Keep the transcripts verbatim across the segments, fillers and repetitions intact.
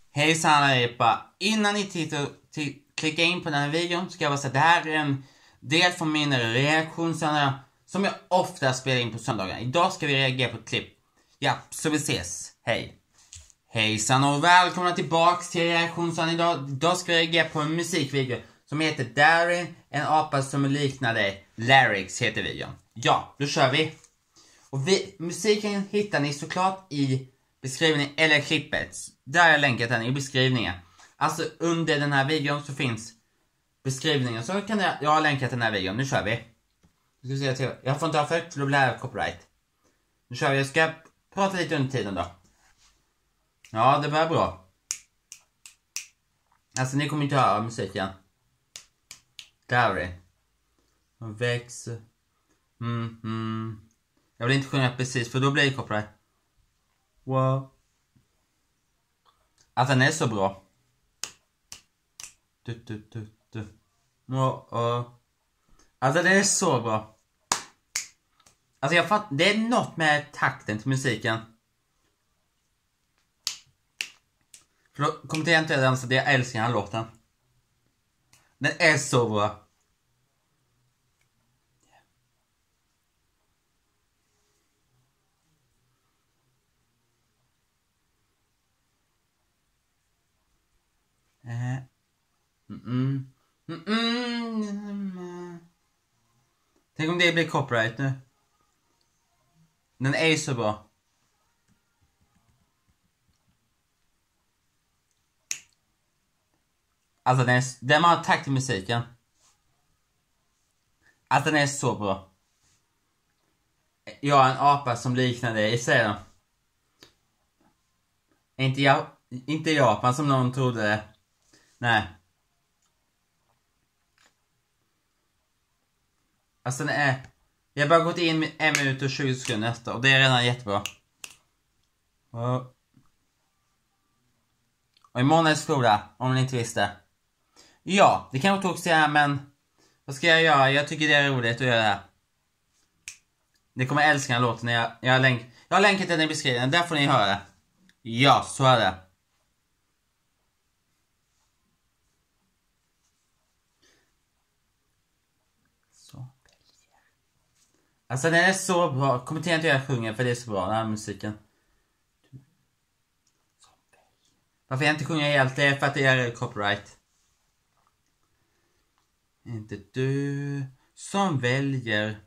Hejsan allihopa! Innan ni tittar, klicka in på den här videon ska jag bara säga att det här är en del från mina reaktioner som jag ofta spelar in på söndagar. Idag ska vi reagera på ett klipp. Ja, så vi ses. Hej! Hejsan och välkomna tillbaks till reaktionen idag. Idag ska vi reagera på en musikvideo som heter Darin, en apa som liknar dig. Lyrics heter videon. Ja, då kör vi. Och vi, musiken hittar ni såklart i beskrivningen eller klippet. Där har jag länkat den i beskrivningen. Alltså under den här videon så finns beskrivningen. Så kan jag, jag har länkat den här videon. Nu kör vi. Jag, ska se till, jag får inte ha för för då blir det här copyright. Nu kör vi. Jag ska prata lite under tiden då. Ja, det var bra. Alltså ni kommer inte höra musiken. Där är det. Och växer. Mm, mm. Jag vill inte sjunga precis för då blir det copyright. Wow. Att den är så bra. Du, du, du, du. Oh, oh. Alltså den är så bra. Alltså jag fattar. Det är något med takten till musiken. För då kommenterar jag inte den så jag älskar den här låten. Den är så bra. Mm -mm. Mm -mm. Tänk om det blir copyright nu. Den är så bra. Alltså den, är, den har takt i musiken. Att den är så bra. Jag är en apa som liknar dig, säger de. Inte, jag, inte Japan som någon trodde. Nej. Alltså den är... Jag har bara gått in med en minut och tjugo sekunder efter. Och det är redan jättebra. Och, och imorgon är skola. Om ni inte visste. Ja, det kan jag också säga. Men vad ska jag göra? Jag tycker det är roligt att göra det här. Ni kommer älska den låten. Jag, jag, har länk, jag har länkat den i beskrivningen. Där får ni höra. Ja, så är det. Alltså den är så bra. Kommentera inte hur jag sjunger för det är så bra den här musiken. Varför jag inte sjunger helt det är för att det är copyright. Inte du som väljer.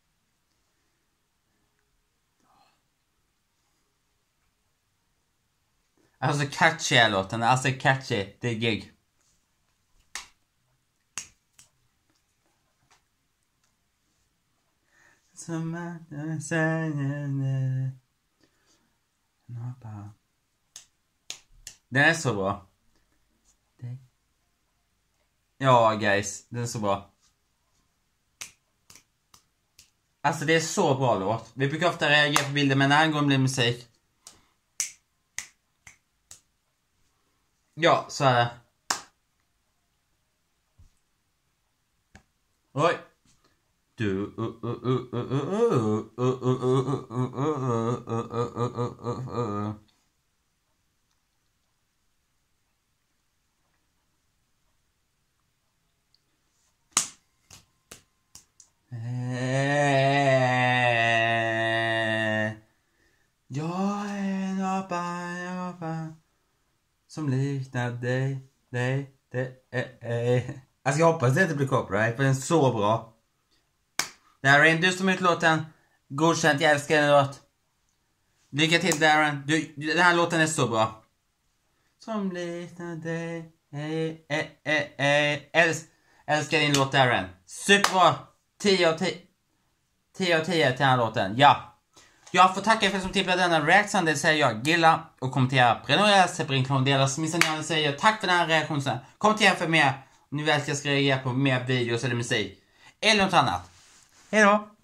Alltså catchy är låten. Alltså catchy. Det är gig. Den är så bra. Ja guys, den är så bra. Alltså det är så bra låt. Vi brukar ofta reagera på bilder men den här gången blir musik. Ja, så är det. Oj. Du jag är en apa, en apa som liknar dig, dig, dig. Alltså jag hoppas det inte blir copyright för den är så bra. Darin, du som utlåten. Godkänt, jag älskar den låt. Lycka till Darin. Du, den här låten är så bra. Som liknar dig. Hey, hey, hey, hey. Äls, älskar din låt Darin. Superbra. tio av tio. tio av tio till den här låten. Ja. Jag får tacka för som tippade denna reaktion. Det säger jag. Gilla och kommentera. Prenumerera, separera, dela. Missa ni säger jag. Tack för den här reaktionen. Kommentera för mer. Om ni väl ska reagera på mer videos eller musik. Eller något annat. Hej då!